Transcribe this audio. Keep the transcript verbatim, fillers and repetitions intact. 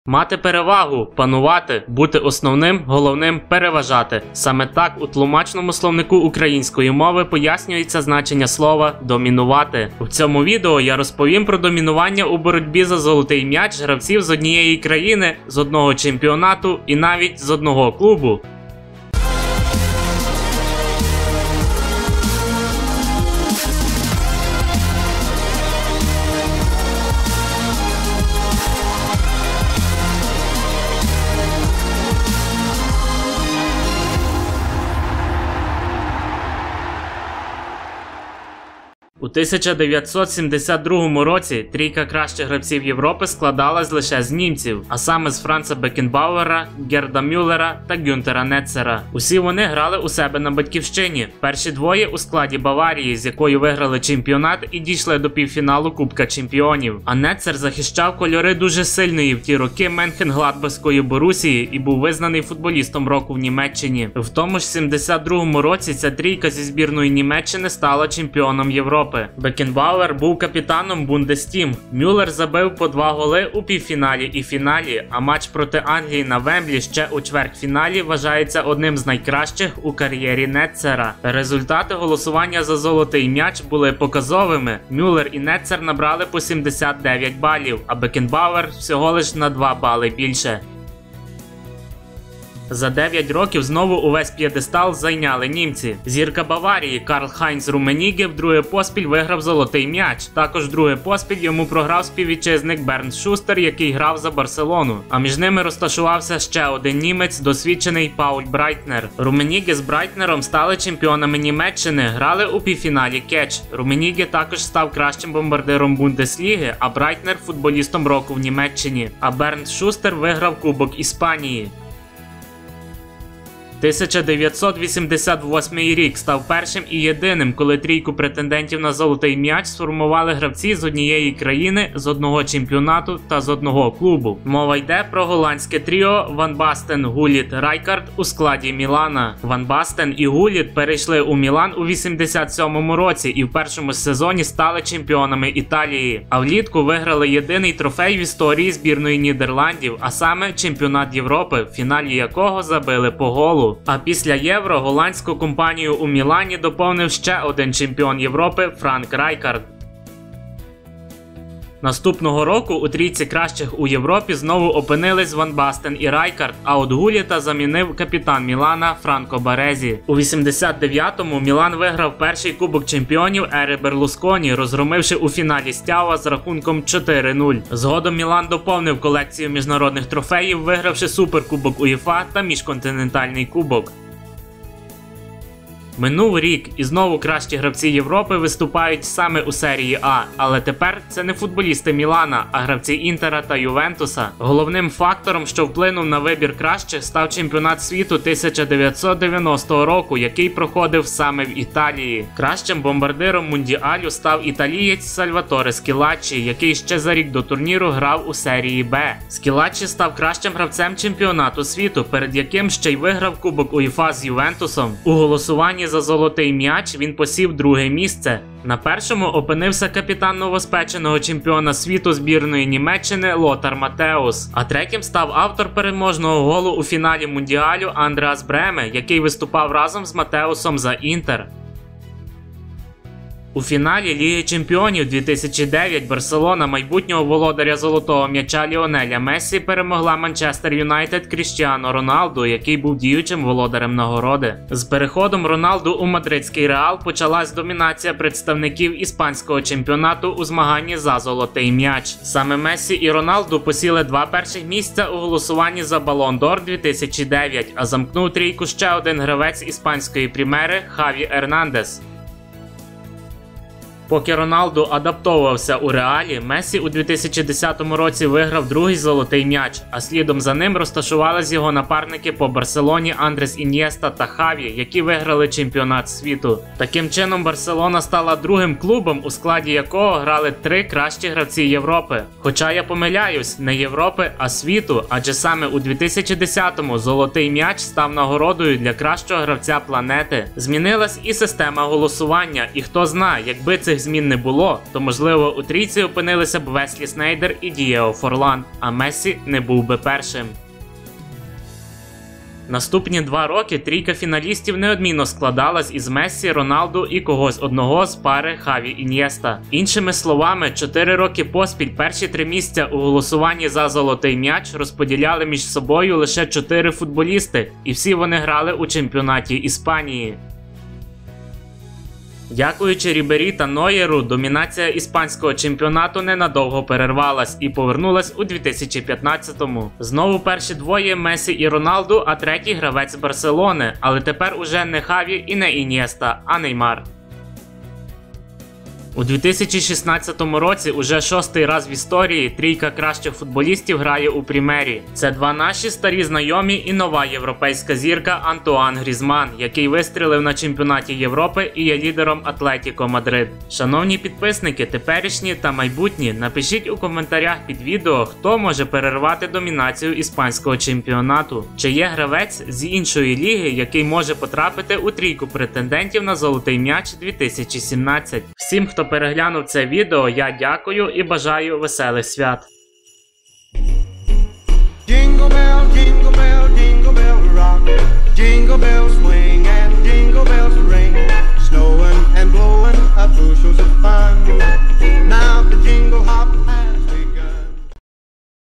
Мати перевагу, панувати, бути основним, головним, переважати. Саме так у тлумачному словнику української мови пояснюється значення слова «домінувати». У цьому відео я розповім про домінування у боротьбі за золотий м'яч гравців з однієї країни, з одного чемпіонату і навіть з одного клубу. У тисяча дев'ятсот сімдесят другому році трійка кращих гравців Європи складалась лише з німців, а саме з Франца Бекенбауера, Герда Мюллера та Гюнтера Нетцера. Усі вони грали у себе на батьківщині. Перші двоє у складі Баварії, з якою виграли чемпіонат і дійшли до півфіналу Кубка Чемпіонів. А Нетцер захищав кольори дуже сильної в ті роки Менхенгладбахської Борусії і був визнаний футболістом року в Німеччині. В тому ж сімдесят другому році ця трійка зі збірної Німеччини стала чемпіоном Європи. Бекенбауер був капітаном Бундестім. Мюллер забив по два голи у півфіналі і фіналі, а матч проти Англії на Вемблі ще у чвертьфіналі вважається одним з найкращих у кар'єрі Нетцера. Результати голосування за золотий м'яч були показовими. Мюллер і Нетцер набрали по сімдесят дев'ять балів, а Бекенбауер всього лиш на два бали більше. За дев'ять років знову увесь п'єдестал зайняли німці. Зірка Баварії Карл-Хайнц Румменіге вдруге поспіль виграв золотий м'яч. Також вдруге поспіль йому програв співвітчизник Бернт Шустер, який грав за Барселону. А між ними розташувався ще один німець, досвідчений Пауль Брайтнер. Румменіге з Брайтнером стали чемпіонами Німеччини, грали у півфіналі кетч. Румменіге також став кращим бомбардиром Бундесліги, а Брайтнер – футболістом року в Німеччині. А Бернт Шустер виграв Кубок Іспанії. тисяча дев'ятсот вісімдесят восьмий рік став першим і єдиним, коли трійку претендентів на золотий м'яч сформували гравці з однієї країни, з одного чемпіонату та з одного клубу. Мова йде про голландське тріо Ван Бастен, Гуліт, Райкард у складі Мілана. Ван Бастен і Гуліт перейшли у Мілан у вісімдесят сьомому році і в першому сезоні стали чемпіонами Італії. А влітку виграли єдиний трофей в історії збірної Нідерландів, а саме чемпіонат Європи, в фіналі якого забили по голу. А після Євро голландську компанію у Мілані доповнив ще один чемпіон Європи Франк Райкард. Наступного року у трійці кращих у Європі знову опинились Ван Бастен і Райкард, а от Гуліта замінив капітан Мілана Франко Барезі. У вісімдесят дев'ятому Мілан виграв перший Кубок Чемпіонів ери Берлусконі, розгромивши у фіналі Стяуа з рахунком чотири нуль. Згодом Мілан доповнив колекцію міжнародних трофеїв, вигравши Суперкубок УЄФА та Міжконтинентальний кубок. Минув рік і знову кращі гравці Європи виступають саме у серії А, але тепер це не футболісти Мілана, а гравці Інтера та Ювентуса. Головним фактором, що вплинув на вибір кращих, став чемпіонат світу тисяча дев'ятсот дев'яностого року, який проходив саме в Італії. Кращим бомбардиром Мундіалю став італієць Сальваторе Скілаччі, який ще за рік до турніру грав у серії Б. Скілаччі став кращим гравцем чемпіонату світу, перед яким ще й виграв Кубок УЄФА з Ювентусом. У голосуванні за золотий м'яч він посів друге місце. На першому опинився капітан новоспеченого чемпіона світу збірної Німеччини Лотар Матеус. А третім став автор переможного голу у фіналі Мундіалю Андреас Бреме, який виступав разом з Матеусом за Інтер. У фіналі Ліги Чемпіонів дві тисячі дев'ять Барселона майбутнього володаря золотого м'яча Ліонеля Мессі перемогла Манчестер Юнайтед Кріштіано Роналду, який був діючим володарем нагороди. З переходом Роналду у мадридський Реал почалась домінація представників іспанського чемпіонату у змаганні за золотий м'яч. Саме Мессі і Роналду посіли два перших місця у голосуванні за Балон д'Ор дві тисячі дев'ять, а замкнув трійку ще один гравець іспанської Прімери Хаві Ернандес. Поки Роналду адаптовувався у Реалі, Мессі у дві тисячі десятому році виграв другий золотий м'яч, а слідом за ним розташувались його напарники по Барселоні Андрес Ін'єста та Хаві, які виграли чемпіонат світу. Таким чином, Барселона стала другим клубом, у складі якого грали три кращі гравці Європи. Хоча я помиляюсь, не Європи, а світу, адже саме у дві тисячі десятому золотий м'яч став нагородою для кращого гравця планети. Змінилась і система голосування, і хто знає, якби цих змін не було, то можливо у трійці опинилися б Веслі Снейдер і Дієго Форлан, а Мессі не був би першим. Наступні два роки трійка фіналістів неодмінно складалась із Мессі, Роналду і когось одного з пари Хаві Ін'єста. Іншими словами, чотири роки поспіль перші три місця у голосуванні за золотий м'яч розподіляли між собою лише чотири футболісти, і всі вони грали у чемпіонаті Іспанії. Дякуючи Рібері та Нойєру, домінація іспанського чемпіонату ненадовго перервалась і повернулась у дві тисячі п'ятнадцятому. Знову перші двоє Месі і Роналду, а третій гравець Барселони, але тепер уже не Хаві і не Ін'єста, а Неймар. У дві тисячі шістнадцятому році уже шостий раз в історії трійка кращих футболістів грає у Прімері. Це два наші старі знайомі і нова європейська зірка Антуан Грізман, який вистрілив на чемпіонаті Європи і є лідером Атлетіко Мадрид. Шановні підписники, теперішні та майбутні, напишіть у коментарях під відео, хто може перервати домінацію іспанського чемпіонату. Чи є гравець з іншої ліги, який може потрапити у трійку претендентів на золотий м'яч дві тисячі сімнадцять. Всім, хто переглянув це відео, я дякую і бажаю веселих свят. Jingle bell, jingle bell, jingle bell rock. Jingle bells swing and jingle bells ring.